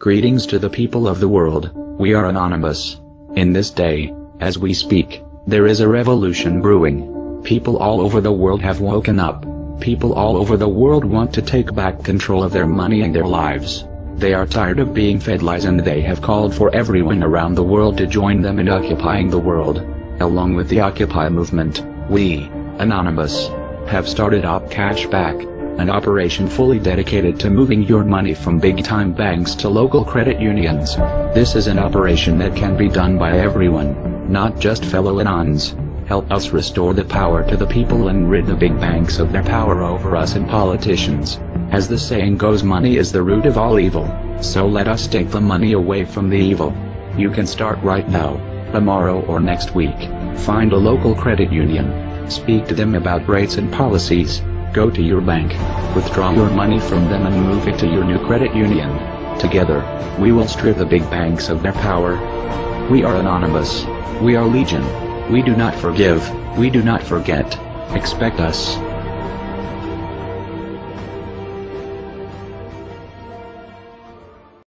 Greetings to the people of the world, we are Anonymous. In this day, as we speak, there is a revolution brewing. People all over the world have woken up. People all over the world want to take back control of their money and their lives. They are tired of being fed lies, and they have called for everyone around the world to join them in occupying the world. Along with the Occupy movement, we, Anonymous, have started Op Cashback, an operation fully dedicated to moving your money from big-time banks to local credit unions. This is an operation that can be done by everyone, not just fellow Anons. Help us restore the power to the people and rid the big banks of their power over us and politicians. As the saying goes, money is the root of all evil, so let us take the money away from the evil. You can start right now, tomorrow or next week. Find a local credit union. Speak to them about rates and policies. Go to your bank, withdraw your money from them and move it to your new credit union. Together, we will strip the big banks of their power. We are Anonymous. We are Legion. We do not forgive, we do not forget. Expect us.